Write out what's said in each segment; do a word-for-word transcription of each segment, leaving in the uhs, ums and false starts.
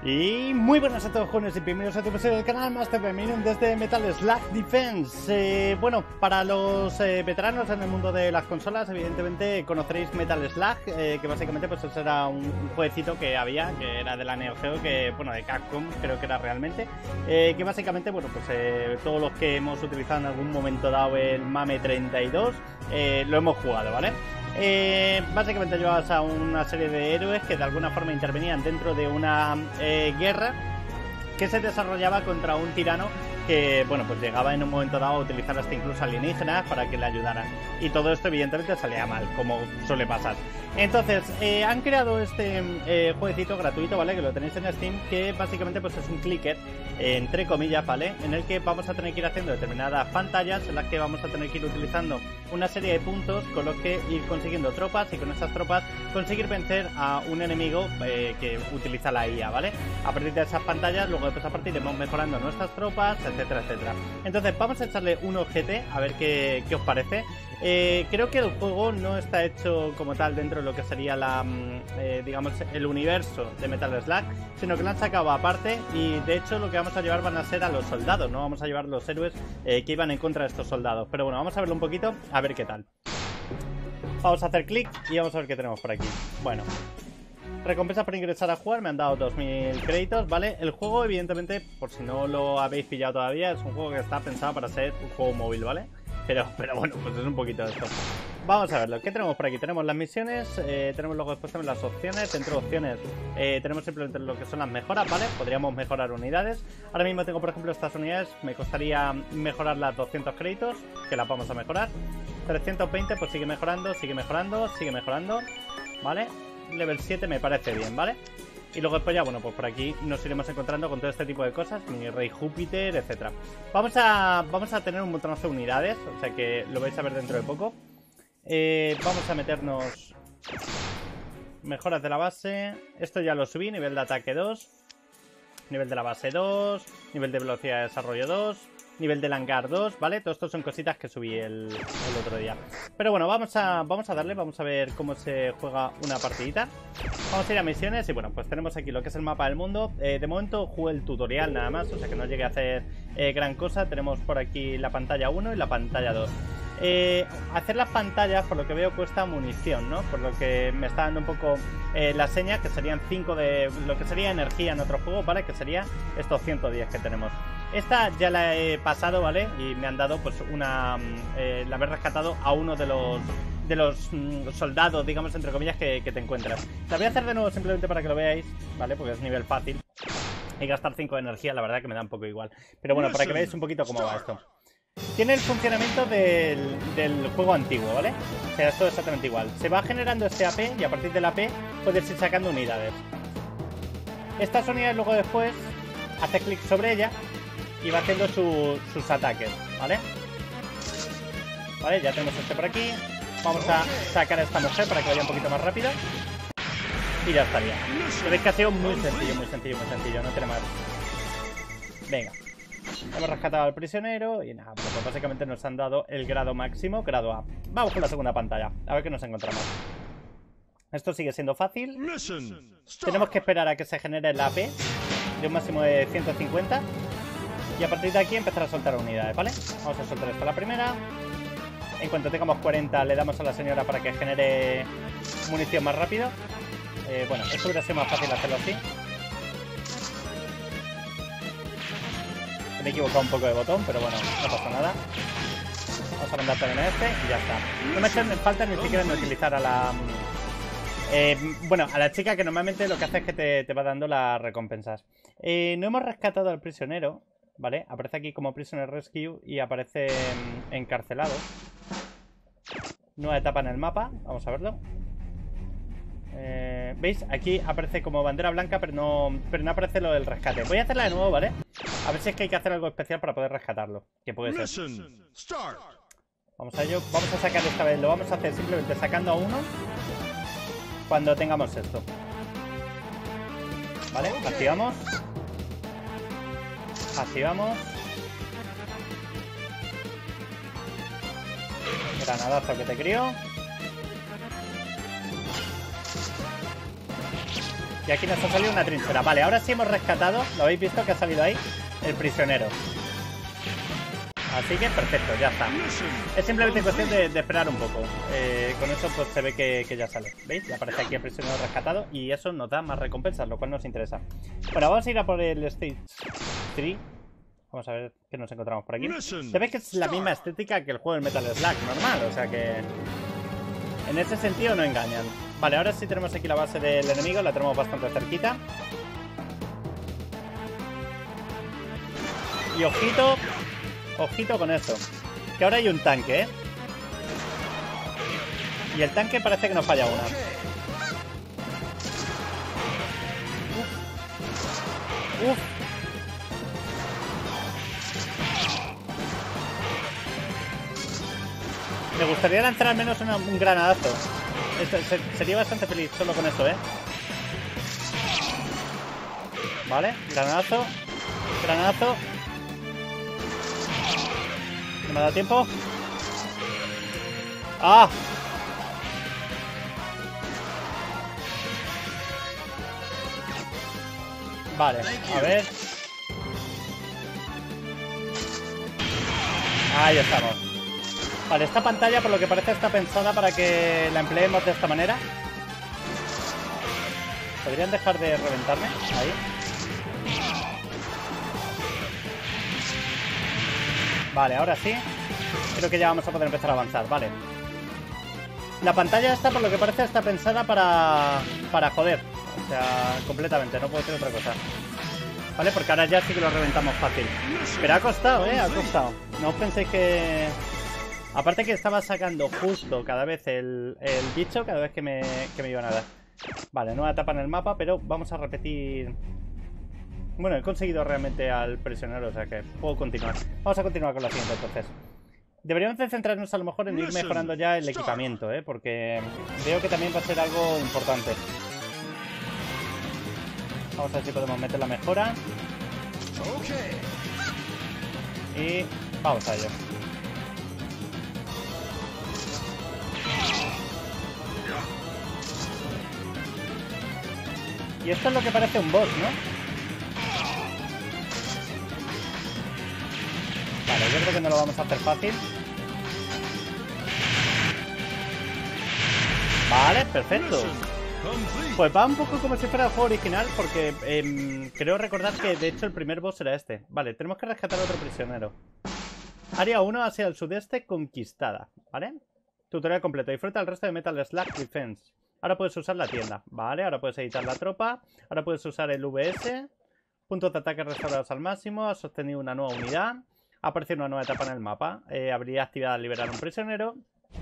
Y muy buenas a todos, jóvenes, y bienvenidos a tu episodio del canal Master Feminine desde Metal Slug Defense. Eh, bueno, para los eh, veteranos en el mundo de las consolas, evidentemente conoceréis Metal Slug, eh, que básicamente pues eso era un, un jueguecito que había, que era de la Neo Geo, que bueno, de Capcom creo que era realmente, eh, que básicamente, bueno, pues eh, todos los que hemos utilizado en algún momento dado el MAME treinta y dos, eh, lo hemos jugado, ¿vale? Eh, básicamente llevabas a una serie de héroes que de alguna forma intervenían dentro de una eh, guerra que se desarrollaba contra un tirano que, bueno, pues llegaba en un momento dado a utilizar hasta incluso alienígenas para que le ayudaran. Y todo esto evidentemente salía mal, como suele pasar. Entonces, eh, han creado este eh, jueguecito gratuito, ¿vale? Que lo tenéis en Steam, que básicamente pues es un clicker, eh, entre comillas, ¿vale? En el que vamos a tener que ir haciendo determinadas pantallas en las que vamos a tener que ir utilizando una serie de puntos con los que ir consiguiendo tropas y con esas tropas conseguir vencer a un enemigo eh, que utiliza la I A, ¿vale? A partir de esas pantallas, luego después a partir iremos mejorando nuestras tropas, etcétera, etcétera. Entonces vamos a echarle un ojete a ver qué, qué os parece. Eh, creo que el juego no está hecho como tal dentro de lo que sería la, eh, digamos, el universo de Metal Slug, sino que lo han sacado aparte y de hecho lo que vamos a llevar van a ser a los soldados, no vamos a llevar los héroes eh, que iban en contra de estos soldados. Pero bueno, vamos a verlo un poquito, a ver qué tal. Vamos a hacer clic y vamos a ver qué tenemos por aquí. Bueno, recompensa por ingresar a jugar, me han dado dos mil créditos, ¿vale? El juego, evidentemente, por si no lo habéis pillado todavía, es un juego que está pensado para ser un juego móvil, ¿vale? Pero, pero bueno, pues es un poquito de esto. Vamos a verlo. ¿Qué tenemos por aquí? Tenemos las misiones, eh, tenemos luego después también las opciones. Dentro de opciones eh, tenemos simplemente lo que son las mejoras, ¿vale? Podríamos mejorar unidades. Ahora mismo tengo, por ejemplo, estas unidades. Me costaría mejorar las doscientos créditos, que las vamos a mejorar. trescientos veinte, pues sigue mejorando, sigue mejorando, sigue mejorando, ¿vale? Level siete me parece bien, ¿vale? Y luego después ya, bueno, pues por aquí nos iremos encontrando con todo este tipo de cosas, mi Rey Júpiter, etcétera. Vamos a, vamos a tener un montonazo de unidades, o sea que lo vais a ver dentro de poco. Eh, vamos a meternos mejoras de la base. Esto ya lo subí, nivel de ataque dos, nivel de la base dos, nivel de velocidad de desarrollo dos, nivel del hangar dos, ¿vale? Todo esto son cositas que subí el, el otro día. Pero bueno, vamos a, vamos a darle, vamos a ver cómo se juega una partidita. Vamos a ir a misiones y bueno, pues tenemos aquí lo que es el mapa del mundo. Eh, de momento jugué el tutorial nada más, o sea que no llegué a hacer eh, gran cosa. Tenemos por aquí la pantalla uno y la pantalla dos. Eh, hacer las pantallas, por lo que veo, cuesta munición, ¿no? Por lo que me está dando un poco eh, la seña, que serían cinco de lo que sería energía en otro juego, ¿vale? Que sería estos ciento diez que tenemos. Esta ya la he pasado, ¿vale? Y me han dado pues una... Eh, la haber rescatado a uno de los... de los mm, soldados, digamos, entre comillas, que, que te encuentras. La voy a hacer de nuevo simplemente para que lo veáis, ¿vale? Porque es nivel fácil. Y gastar cinco de energía, la verdad que me da un poco igual. Pero bueno, para que veáis un poquito cómo va esto. Tiene el funcionamiento del, del juego antiguo, ¿vale? O sea, es todo exactamente igual. Se va generando este A P y a partir del A P puedes ir sacando unidades. Estas unidades luego después hace clic sobre ella y va haciendo su, sus ataques, ¿vale? Vale, ya tenemos este por aquí. Vamos a sacar a esta mujer para que vaya un poquito más rápido. Y ya estaría. Veis que ha sido muy sencillo, muy sencillo, muy sencillo. No tiene más. Venga. Hemos rescatado al prisionero y nada, pues básicamente nos han dado el grado máximo, grado A. Vamos con la segunda pantalla, a ver qué nos encontramos. Esto sigue siendo fácil. Tenemos que esperar a que se genere el A P de un máximo de ciento cincuenta. Y a partir de aquí empezar a soltar unidades, ¿vale? Vamos a soltar esta la primera. En cuanto tengamos cuarenta le damos a la señora para que genere munición más rápido. eh, Bueno, esto hubiera sido más fácil hacerlo así. Me he equivocado un poco de botón, pero bueno, no pasa nada. Vamos a mandar también a este y ya está. No me hacen falta ni siquiera en utilizar a la... Eh, bueno, a la chica, que normalmente lo que hace es que te, te va dando las recompensas. Eh, no hemos rescatado al prisionero, ¿vale? Aparece aquí como Prisoner Rescue y aparece mm, encarcelado. Nueva etapa en el mapa, vamos a verlo. Eh, ¿Veis? Aquí aparece como bandera blanca, pero no, pero no aparece lo del rescate. Voy a hacerla de nuevo, ¿vale? A ver si es que hay que hacer algo especial para poder rescatarlo. Que puede ser. Vamos a ello. Vamos a sacar esta vez. Lo vamos a hacer simplemente sacando a uno cuando tengamos esto. ¿Vale? Activamos. Activamos. Granadazo que te crío. Y aquí nos ha salido una trinchera. Vale, ahora sí hemos rescatado. ¿Lo habéis visto que ha salido ahí? El prisionero. Así que perfecto, ya está. Es simplemente cuestión de, de esperar un poco. Eh, con eso pues se ve que, que ya sale. ¿Veis? Ya aparece aquí el prisionero rescatado. Y eso nos da más recompensas, lo cual nos interesa. Bueno, vamos a ir a por el Stage tres. Vamos a ver qué nos encontramos por aquí. Se ve que es la misma estética que el juego del Metal Slug normal. O sea que en ese sentido no engañan. Vale, ahora sí tenemos aquí la base del enemigo. La tenemos bastante cerquita. Y ojito, ojito con esto. Que ahora hay un tanque, ¿eh? Y el tanque parece que nos falla una. Uf. Uf. Me gustaría lanzar al menos una, un granadazo. Esto, se, sería bastante feliz solo con esto, ¿eh? Vale, granadazo. Granadazo. ¿No me ha dado tiempo? ¡Ah! Vale, a ver. Ahí estamos. Vale, esta pantalla por lo que parece está pensada para que la empleemos de esta manera. ¿Podrían dejar de reventarme? Ahí. Vale, ahora sí. Creo que ya vamos a poder empezar a avanzar, vale. La pantalla esta por lo que parece está pensada para... Para joder. O sea, completamente, no puedo decir otra cosa. Vale, porque ahora ya sí que lo reventamos fácil. Pero ha costado, eh, ha costado. No os penséis que... Aparte que estaba sacando justo cada vez el, el bicho, cada vez que me, que me iban a dar. Vale, nueva etapa en el mapa, pero vamos a repetir... Bueno, he conseguido realmente al prisionero, o sea que puedo continuar. Vamos a continuar con la siguiente, entonces. Deberíamos de centrarnos a lo mejor en ir mejorando ya el equipamiento, ¿eh? Porque veo que también va a ser algo importante. Vamos a ver si podemos meter la mejora. Y vamos a ello. Y esto es lo que parece un boss, ¿no? Vale, yo creo que no lo vamos a hacer fácil. Vale, perfecto. Pues va un poco como si fuera el juego original, porque eh, creo recordar que de hecho el primer boss era este. Vale, tenemos que rescatar a otro prisionero. Área uno hacia el sudeste conquistada, ¿vale? Tutorial completo. Disfruta el resto de Metal Slug Defense. Ahora puedes usar la tienda, ¿vale? Ahora puedes editar la tropa. Ahora puedes usar el V S. Puntos de ataque restaurados al máximo. Has obtenido una nueva unidad. Ha aparecido una nueva etapa en el mapa. Eh, habilidad activada al liberar un prisionero.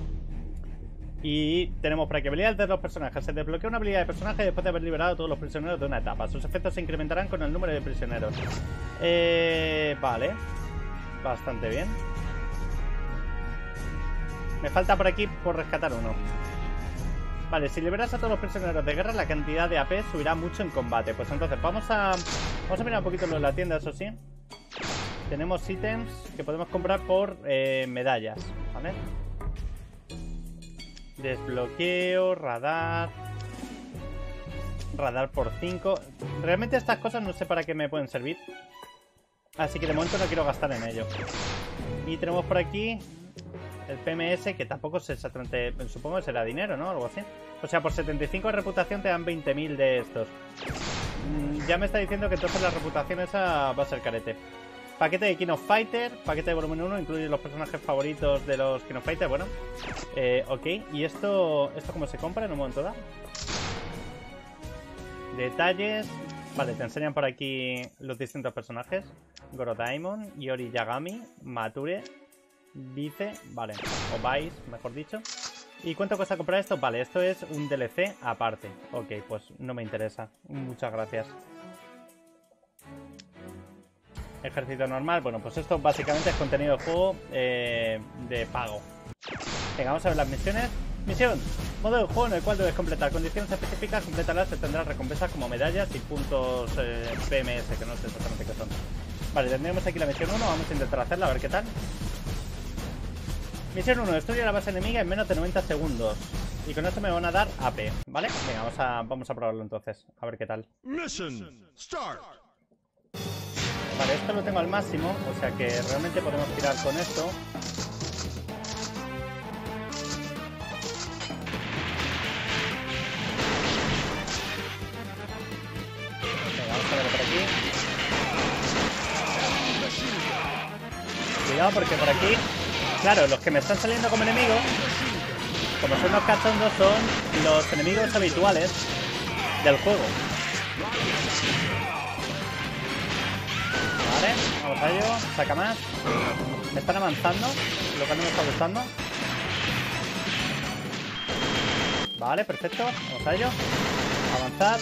Y tenemos por aquí habilidades de los personajes. Se desbloquea una habilidad de personaje después de haber liberado a todos los prisioneros de una etapa. Sus efectos se incrementarán con el número de prisioneros. Eh, vale. Bastante bien. Me falta por aquí por rescatar uno. Vale, si liberas a todos los prisioneros de guerra, la cantidad de A P subirá mucho en combate. Pues entonces vamos a... Vamos a mirar un poquito lo de la tienda, eso sí. Tenemos ítems que podemos comprar por eh, medallas, ¿vale? Desbloqueo, radar. Radar por cinco. Realmente estas cosas no sé para qué me pueden servir. Así que de momento no quiero gastar en ello. Y tenemos por aquí el P M S, que tampoco sé exactamente... Supongo que será dinero, ¿no? Algo así. O sea, por setenta y cinco de reputación te dan veinte mil de estos. Mm, ya me está diciendo que entonces la reputación esa va a ser carete. Paquete de King of Fighter, paquete de volumen uno, incluye los personajes favoritos de los King of Fighter. Bueno, eh, ok. ¿Y esto, esto cómo se compra en un momento dado? Detalles. Vale, te enseñan por aquí los distintos personajes. Goro Daimon, Yori Yagami, Mature, Vice, vale, o Vice, mejor dicho. ¿Y cuánto cuesta comprar esto? Vale, esto es un D L C aparte. Ok, pues no me interesa. Muchas gracias. Ejército normal. Bueno, pues esto básicamente es contenido de juego eh, de pago. Venga, vamos a ver las misiones. Misión. Modo de juego en el cual debes completar condiciones específicas. Complétalas, te tendrás recompensas como medallas y puntos eh, P M S, que no sé exactamente qué son. Vale, tendremos aquí la misión uno. Vamos a intentar hacerla, a ver qué tal. Misión uno. Destruye la base enemiga en menos de noventa segundos. y con esto me van a dar A P, ¿vale? Venga, vamos a, vamos a probarlo entonces, a ver qué tal. Mission start. Vale, esto lo tengo al máximo, o sea que realmente podemos tirar con esto. Venga, vamos a verlo por aquí. Cuidado porque por aquí, claro, los que me están saliendo como enemigos, como son los cachondos, son los enemigos habituales del juego. Vale, vamos a ello, saca más. Me están avanzando, lo que no me está gustando. Vale, perfecto, vamos a ello. Avanzar.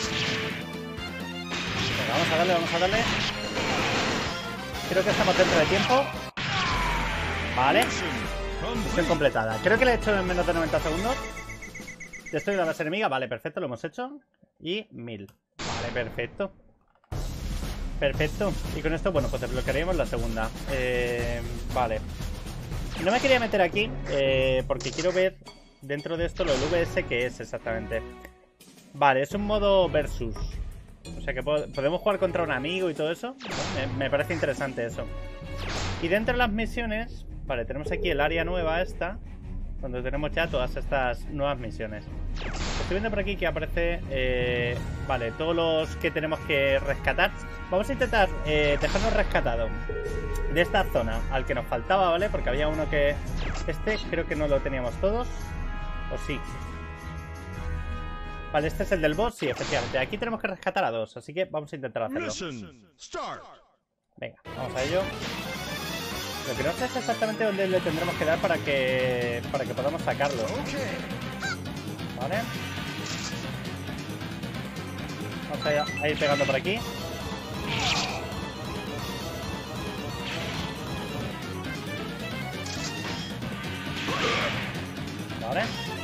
Venga, vamos a darle, vamos a darle. Creo que estamos dentro de tiempo. Vale. Misión completada. Creo que le he hecho en menos de noventa segundos. Destruir la base enemiga. Vale, perfecto, lo hemos hecho. Y mil. Vale, perfecto. Perfecto. Y con esto, bueno, pues desbloquearíamos la segunda. Eh, vale. No me quería meter aquí eh, porque quiero ver dentro de esto lo del V S que es exactamente. Vale, es un modo versus. O sea que podemos jugar contra un amigo y todo eso. Me, me parece interesante eso. Y dentro de las misiones, vale, tenemos aquí el área nueva esta, donde tenemos ya todas estas nuevas misiones. Estoy viendo por aquí que aparece, eh, vale, todos los que tenemos que rescatar. Vamos a intentar eh, dejarnos rescatado de esta zona al que nos faltaba, ¿vale? Porque había uno que... Este creo que no lo teníamos todos. ¿O sí? Vale, este es el del boss, sí, efectivamente. Aquí tenemos que rescatar a dos, así que vamos a intentar hacerlo. Venga, vamos a ello. Lo que no sé es exactamente dónde le tendremos que dar para que para que podamos sacarlo. Vale. Vamos a ir, a ir pegando por aquí. Vale.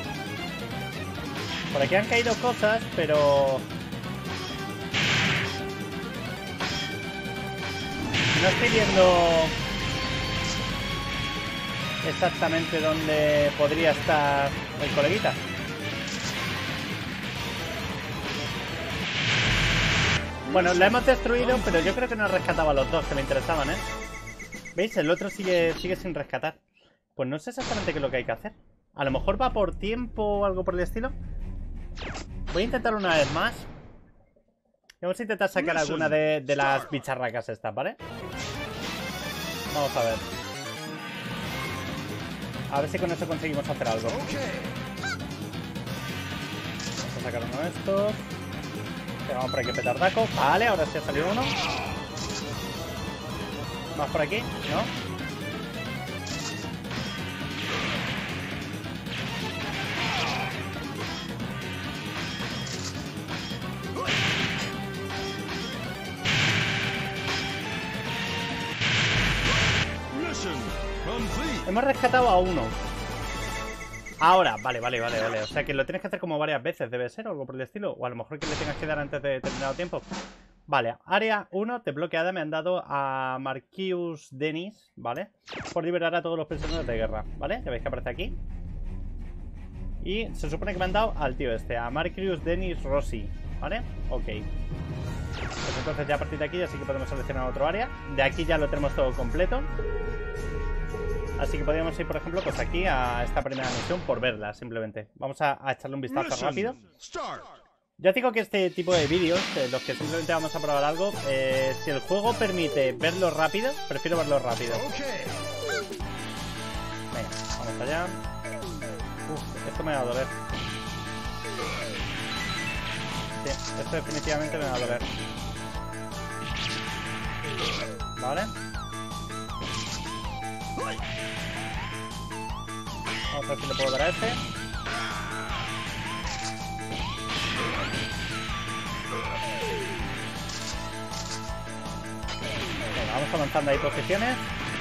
Por aquí han caído cosas, pero... no estoy viendo exactamente dónde podría estar el coleguita. Bueno, la hemos destruido, pero yo creo que nos rescataba a los dos que me interesaban, ¿eh? ¿Veis? El otro sigue, sigue sin rescatar. Pues no sé exactamente qué es lo que hay que hacer. A lo mejor va por tiempo o algo por el estilo. Voy a intentar una vez más. Vamos a intentar sacar alguna de, de las bicharracas estas, ¿vale? Vamos a ver. A ver si con eso conseguimos hacer algo. Vamos a sacar uno de estos. Vamos por aquí, petardaco. Vale, ahora sí ha salido uno. Más por aquí, ¿no? Hemos rescatado a uno. Ahora, vale, vale, vale, vale. O sea que lo tienes que hacer como varias veces, debe ser, o algo por el estilo. O a lo mejor que le tengas que dar antes de determinado tiempo. Vale, área uno desbloqueada. Me han dado a Marquis Dennis, ¿vale? Por liberar a todos los prisioneros de guerra, ¿vale? Ya veis que aparece aquí. Y se supone que me han dado al tío este, a Marquis Dennis Rossi, ¿vale? Ok. Pues entonces ya a partir de aquí ya sí que podemos seleccionar otro área. De aquí ya lo tenemos todo completo. Así que podríamos ir, por ejemplo, pues aquí a esta primera misión por verla, simplemente. Vamos a, a echarle un vistazo rápido. Ya digo que este tipo de vídeos, eh, los que simplemente vamos a probar algo, eh, si el juego permite verlo rápido, prefiero verlo rápido. Venga, vamos allá. Uf, esto me va a doler. Sí, esto definitivamente me va a doler. Vale. Vamos a ver si le puedo dar a este. Venga, vamos avanzando ahí posiciones.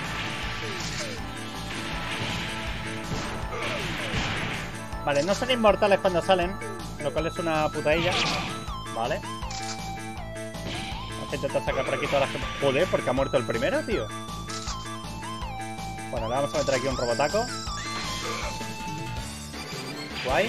Vale, no son inmortales cuando salen, lo cual es una putadilla. Vale. Vamos a intentar sacar por aquí todas las que... Joder, porque ha muerto el primero, tío. Bueno, le vamos a meter aquí un robotaco. Guay.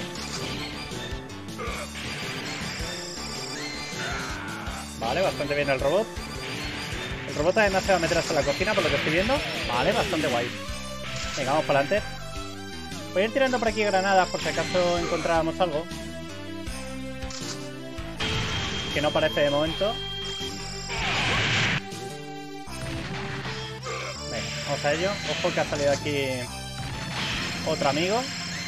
Vale, bastante bien el robot. El robot además se va a meter hasta la cocina, por lo que estoy viendo. Vale, bastante guay. Venga, vamos para adelante. Voy a ir tirando por aquí granadas por si acaso encontrábamos algo que no parece de momento. Venga, vamos a ello. Ojo que ha salido aquí otro amigo.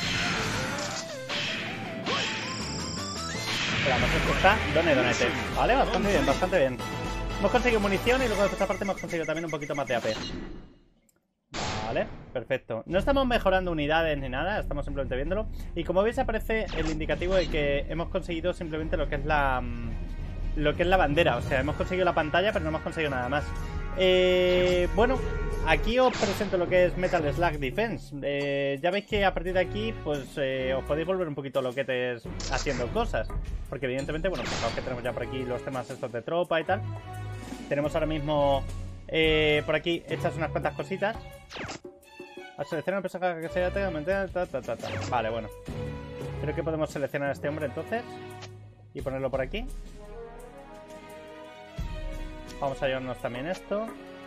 Esperamos, esto está Done Donete. Vale, bastante bien, bastante bien. Hemos conseguido munición y luego de esta parte hemos conseguido también un poquito más de A P. Vale, perfecto. No estamos mejorando unidades ni nada, estamos simplemente viéndolo. Y como veis aparece el indicativo de que hemos conseguido simplemente lo que es la... Lo que es la bandera, o sea, hemos conseguido la pantalla pero no hemos conseguido nada más. Eh, bueno, aquí os presento lo que es Metal Slug Defense. eh, Ya veis que a partir de aquí pues eh, os podéis volver un poquito loquetes haciendo cosas. Porque evidentemente, bueno, fijaos que tenemos ya por aquí los temas estos de tropa y tal. Tenemos ahora mismo eh, por aquí hechas unas cuantas cositas. A seleccionar un personaje que sea ta, ta, ta, ta. Vale, bueno. Creo que podemos seleccionar a este hombre entonces y ponerlo por aquí. Vamos a llevarnos también esto.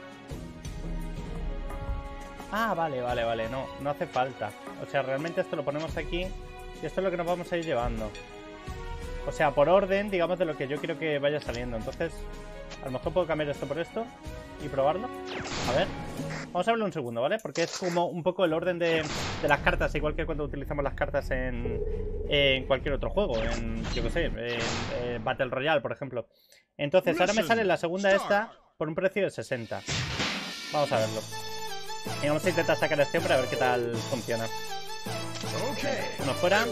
Ah, vale, vale, vale. No, no hace falta. O sea, realmente esto lo ponemos aquí y esto es lo que nos vamos a ir llevando. O sea, por orden, digamos, de lo que yo quiero que vaya saliendo. Entonces, a lo mejor puedo cambiar esto por esto y probarlo. A ver. Vamos a verlo un segundo, ¿vale? Porque es como un poco el orden de, de las cartas, igual que cuando utilizamos las cartas en, en cualquier otro juego. En, yo qué sé, en, en Battle Royale, por ejemplo. Entonces, ahora me sale la segunda esta por un precio de sesenta. Vamos a verlo. Y vamos a intentar sacar a este hombre a ver qué tal funciona. Uno fuera.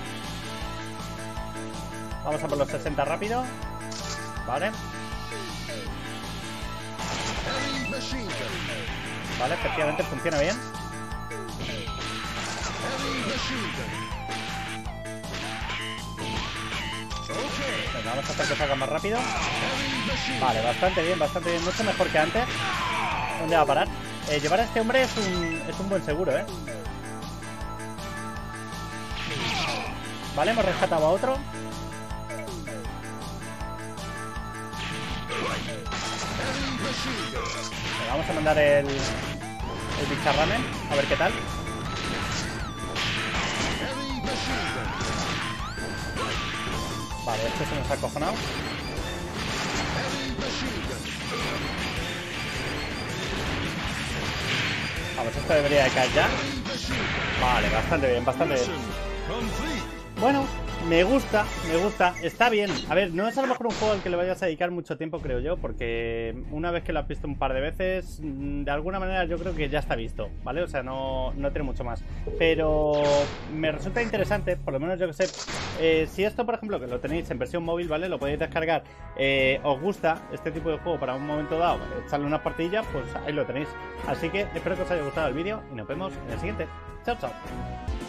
Vamos a por los sesenta rápido. Vale. Vale, efectivamente funciona bien. Venga, vamos a hacer que salga más rápido. Vale, bastante bien, bastante bien. Mucho mejor que antes. ¿Dónde va a parar? Eh, llevar a este hombre es un, es un buen seguro, ¿eh? Vale, hemos rescatado a otro. Venga, vamos a mandar el, el bicharramen, a ver qué tal. Vale, este se nos ha acojonado. Vamos, esto debería de caer ya. Vale, bastante bien, bastante bien. Bueno, me gusta, me gusta, está bien. A ver, no es a lo mejor un juego al que le vayas a dedicar mucho tiempo, creo yo, porque una vez que lo has visto un par de veces, de alguna manera yo creo que ya está visto, ¿vale? O sea, no, no tiene mucho más. Pero me resulta interesante, por lo menos yo que sé, eh, si esto, por ejemplo, que lo tenéis en versión móvil, ¿vale? Lo podéis descargar, eh, os gusta este tipo de juego para un momento dado, echarle unas partidillas, pues ahí lo tenéis. Así que espero que os haya gustado el vídeo y nos vemos en el siguiente. Chao, chao.